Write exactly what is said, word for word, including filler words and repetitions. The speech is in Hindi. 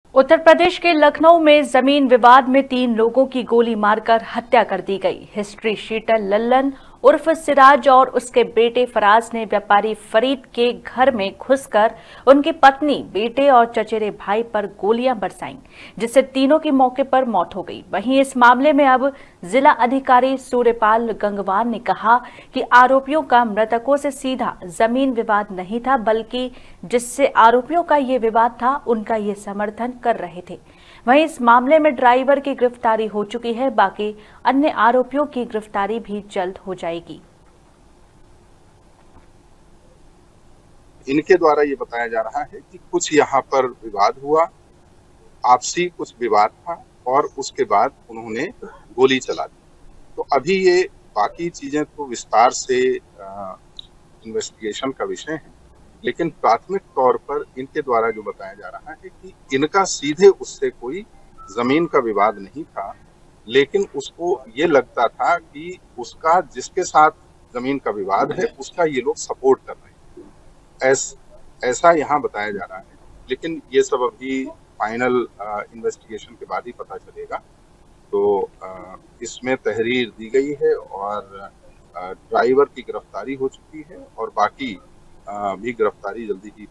उत्तर प्रदेश के लखनऊ में जमीन विवाद में तीन लोगों की गोली मारकर हत्या कर दी गई। हिस्ट्री शीटर लल्लन उर्फ सिराज और उसके बेटे फराज ने व्यापारी फरीद के घर में घुसकर उनकी पत्नी, बेटे और चचेरे भाई पर गोलियां बरसाईं, जिससे तीनों की मौके पर मौत हो गई। वहीं इस मामले में अब जिला अधिकारी सूर्यपाल गंगवार ने कहा कि आरोपियों का मृतकों से सीधा जमीन विवाद नहीं था, बल्कि जिससे आरोपियों का ये विवाद था उनका ये समर्थन कर रहे थे। वहीं इस मामले में ड्राइवर की गिरफ्तारी हो चुकी है। बाकी अन्य आरोपियों की गिरफ्तारी भी जल्द हो जाएगी। इनके द्वारा ये बताया जा रहा है कि कुछ यहाँ पर विवाद हुआ, आपसी कुछ विवाद था और उसके बाद उन्होंने गोली चला दी। तो अभी ये बाकी चीजें तो विस्तार से इन्वेस्टिगेशन का विषय है, लेकिन प्राथमिक तौर पर इनके द्वारा जो बताया जा रहा है कि इनका सीधे उससे कोई जमीन का विवाद नहीं था, लेकिन उसको ये लगता था कि उसका जिसके साथ जमीन का विवाद है उसका ये लोग सपोर्ट कर रहे हैं, ऐस, ऐसा यहाँ बताया जा रहा है। लेकिन ये सब अभी फाइनल इन्वेस्टिगेशन के बाद ही पता चलेगा। तो आ, इसमें तहरीर दी गई है और ड्राइवर की गिरफ्तारी हो चुकी है और बाकी आ, भी गिरफ्तारी जल्दी ही